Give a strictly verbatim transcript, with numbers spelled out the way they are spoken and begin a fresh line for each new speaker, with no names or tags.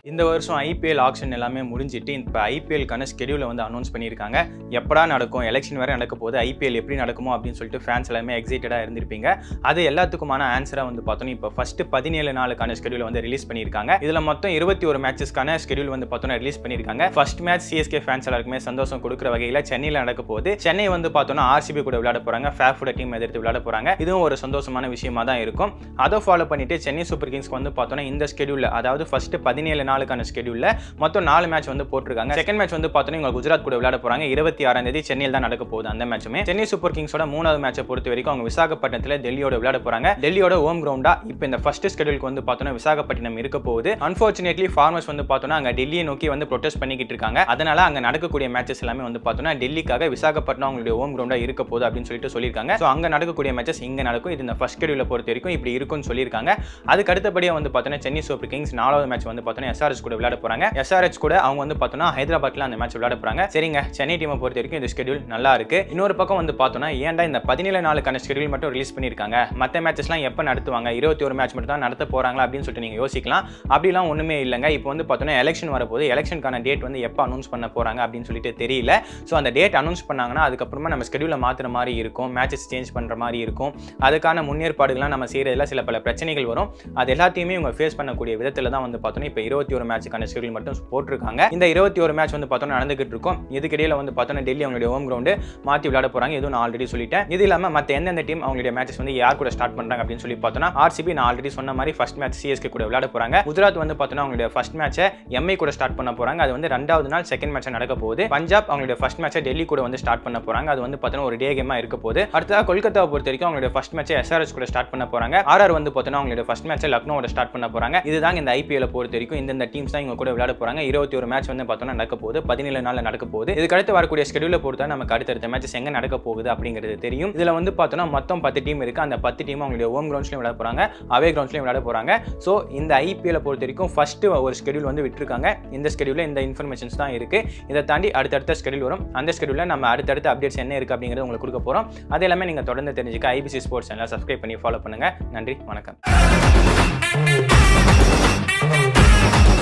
இந்த வருஷம் IPL action எல்லாமே முடிஞ்சிட்டு இப்போ ஐபிஎல்கான ஸ்கெடியூலை வந்து அனௌன்ஸ் பண்ணியிருக்காங்க. எப்படா நடக்கும், எலெக்ஷன் வேறு நடக்க போது, ஐபிஎல் எப்படி நடக்குமோ அப்படின்னு சொல்லிட்டு ஃபேன்ஸ் எல்லாமே எக்ஸைட்டடாக இருந்திருப்பீங்க. அது எல்லாத்துக்குமான ஆன்சராக வந்து பார்த்தோன்னா இப்போ ஃபஸ்ட்டு பதினேழு நாளுக்கான ஸ்கெடியூலை வந்து ரிலீஸ் பண்ணியிருக்காங்க. இதில் மொத்தம் இருபத்தி ஒரு மேட்சஸ்க்கான ஸ்கெடியூல் வந்து பார்த்தோன்னா ரிலீஸ் பண்ணியிருக்காங்க. ஃபர்ஸ்ட் மேட்ச் சிஎஸ்கே ஃபேன்ஸ் எல்லாருக்குமே சந்தோஷம் கொடுக்குற வகையில் சென்னையில் நடக்க போகுது. சென்னை வந்து பார்த்தோன்னா ஆர்சிபி கூட விளையாட போகிறாங்க, ஃபேஃபோட டீம் எதிர்த்து விளையாட போகிறாங்க. இதுவும் ஒரு சந்தோஷமான விஷயமா தான் இருக்கும். அதை ஃபாலோ பண்ணிட்டு சென்னை சூப்பர் கிங்ஸ்க்கு வந்து பார்த்தோன்னா இந்த ஸ்கெடியூலில், அதாவது ஃபர்ஸ்ட் பதினேழு நாளுக்கான ஸ்கெடியூலில் மொத்தம் நாலு மேட்ச் வந்து போட்டிருக்காங்க. செகண்ட் மேட்ச் வந்து பார்த்தோன்னா இவங்க குஜராத் கூட விளையாட போறாங்க. இருபத்தி ஆறாம் தேதி சென்னையில் தான் நடக்க போகுது அந்த மேட்சுமே. சென்னை சூப்பர் கிங்ஸோட மூணாவது மேட்சை பொறுத்த வரைக்கும் அவங்க விசாகப்பட்டினத்தில் டெல்லியோட விளையாட போறாங்க. டெல்லியோட ஹோம் கிரவுண்டா இப்போ இந்த ஃபர்ஸ்ட் ஸ்கெடியூலுக்கு வந்து பார்த்தோன்னா விசாகப்பட்டினம் இருக்க போகுது. அன்ஃபார்ச்சுனேட்லி ஃபார்மர்ஸ் வந்து பார்த்தோன்னா அங்கே டெல்லியை நோக்கி வந்து ப்ரொடெஸ்ட் பண்ணிக்கிட்டு இருக்காங்க. அதனால அங்கே நடக்கக்கூடிய மேட்சஸ் எல்லாமே வந்து பார்த்தோன்னா டெல்லிக்காக விசாகப்பட்டினம் அவங்களுடைய ஹோம் கிரவுண்டா இருக்க போகுது அப்படின்னு சொல்லிட்டு சொல்லியிருக்காங்க. ஸோ அங்கே நடக்கக்கூடிய மேட்சஸ் இங்கே நடக்கும். இது இந்த ஃபர்ஸ்ட் ஸ்கெடியூலை பொறுத்த வரைக்கும் இப்படி இருக்கும்னு சொல்லியிருக்காங்க. அதுக்கு அடுத்தபடியாக வந்து பார்த்தோன்னா சென்னை சூப்பர் கிங்ஸ் நாலாவது மேட்ச் வந்து பார்த்தோன்னா எஸ்ஆர்எச் கூட விளையாட போறாங்க. எஸ்ஆர்எச் கூட அவங்க வந்து பார்த்தோன்னா ஹைதராபாத்ல அந்த மேட்ச் விளையாட போறாங்க. சரிங்க, சென்னை டீமை பொறுத்த வரைக்கும் இந்த ஸ்கெடியூல் நல்லா இருக்கு. இன்னொரு பக்கம் வந்து பார்த்தோன்னா ஏன்டா இந்த பதினேழு நாளுக்கான ஸ்கெடியூல் மட்டும் ரிலீஸ் பண்ணியிருக்காங்க, மற்ற மேட்சஸ்லாம் எப்போ நடத்துவாங்க, இருபத்தி ஒரு மேட்ச் மட்டும் தான் நடத்த போறாங்களா அப்படின்னு சொல்லிட்டு நீங்க யோசிக்கலாம். அப்படிலாம் ஒண்ணுமே இல்லைங்க. இப்போ வந்து பார்த்தோன்னா எலெக்ஷன் வரப்போது, எலெக்ஷனுக்கான டேட் வந்து எப்போ அனௌன்ஸ் பண்ண போறாங்க அப்படின்னு சொல்லிட்டு தெரியல. ஸோ அந்த டேட் அனௌன்ஸ் பண்ணாங்கன்னா அதுக்கப்புறமா நம்ம ஸ்கெடியூலை மாற்றுற மாதிரி இருக்கும், மேட்சஸ் சேஞ்ச் பண்ற மாதிரி இருக்கும். அதுக்கான முன்னேற்பாடுகள்லாம் நம்ம செய்யறதுல சில பல பிரச்சனைகள் வரும். அது எல்லாத்தையுமே இவங்க ஃபேஸ் பண்ணக்கூடிய விதத்தில் தான் வந்து பார்த்தோன்னா இப்போ இருபத்தி ஒரு மேட்சுக்கான ஸ்கெடியூல் மட்டும் போட்டிருக்காங்க. இந்த இருபத்தி ஒரு மேட்ச் வந்து பார்த்தோன்னா நடந்துகிட்டு இருக்கும். இதுக்கிடையில வந்து பார்த்தோன்னா டெல்லி அவங்களுடைய ஹோம் கிரவுண்டு மாற்றி விளையாட போறாங்க. இதுவும் நான் ஆல்ரெடி சொல்லிட்டேன். இது இல்லாமல் மற்ற எந்தெந்த டீம் அவங்களுடைய மேட்சஸ் வந்து யார் கூட ஸ்டார்ட் பண்றாங்க அப்படின்னு சொல்லி பார்த்தோன்னா ஆர்சிபி நான் ஆல்ரெடி சொன்ன மாதிரி ஃபர்ஸ்ட் மேட்ச் சிஎஸ்கே கூட விளையாட போறாங்க. குஜராத் வந்து பார்த்தோன்னா அவங்களுடைய ஃபர்ஸ்ட் மேட்சை எம்ஐ கூட ஸ்டார்ட் பண்ண போறாங்க. அது வந்து ரெண்டாவது நாள் செகண்ட் மேட்ச் நடக்க போகுது. பஞ்சாப் அவங்களுடைய ஃபர்ஸ்ட் மேட்சை டெல்லி கூட வந்து ஸ்டார்ட் பண்ண போறாங்க. அது வந்து பார்த்தோன்னா ஒரு டே கேமா இருக்க போகுது. அடுத்ததாக கொல்கத்தாவை பொறுத்த வரைக்கும் அவங்களுடைய ஃபர்ஸ்ட் மேட்சை எஸ்ஆர்எச் கூட ஸ்டார்ட் பண்ண போறாங்க. ஆர்ஆர் வந்து பார்த்தோன்னா அவங்களுடைய ஃபர்ஸ்ட் மேட்சை லக்னோவோட ஸ்டார்ட் பண்ண போறாங்க. இதுதான் இந்த ஐபிஎல் பொறுத்த வரைக்கும் இந்த டீம்ஸ் தான் இவங்க கூட விளையாட போறாங்க. இருபத்தி ஒரு மேட்ச் வந்து பார்த்தோன்னா நடக்க போகுது, பதினேழு நாள்ல நடக்க போகுது. இதுக்கு அடுத்து வரக்கூடிய ஸ்கெடியூலை பொறுத்தா நமக்கு அடுத்தடுத்த மேட்சஸ் எங்க நடக்க போகுது அப்படிங்கிறது தெரியும். இதுல வந்து பார்த்தோன்னா மொத்தம் பத்து டீம் இருக்கு. அந்த பத்து டீம் அவங்களுடைய ஹோம் கிரவுண்ட்ஸ்லயும் விளையாட போறாங்க, அவே கிரவுண்ட்ஸ்லயும் விளையாட போறாங்க. ஸோ இந்த ஐபிஎல் பொறுத்த வரைக்கும் ஃபர்ஸ்ட் ஒரு ஸ்கெடியூல் வந்து விட்டுருக்காங்க. இந்த ஸ்கெடியூல்ல இந்த இன்ஃபர்மேஷன்ஸ் தான் இருக்கு. இதை தாண்டி அடுத்தடுத்த ஸ்கெடியூல் வரும். அந்த ஸ்கெடியூல்ல நம்ம அடுத்தடுத்த அப்டேட்ஸ் என்ன இருக்கு அப்படிங்கிறது உங்களுக்கு கொடுக்க போறோம். அது எல்லாமே நீங்க தொடர்ந்து தெரிஞ்சுக்க ஐபிசி ஸ்போர்ட்ஸ் சேனலை சப்ஸ்கிரைப் பண்ணி ஃபாலோ பண்ணுங்க. நன்றி, வணக்கம்.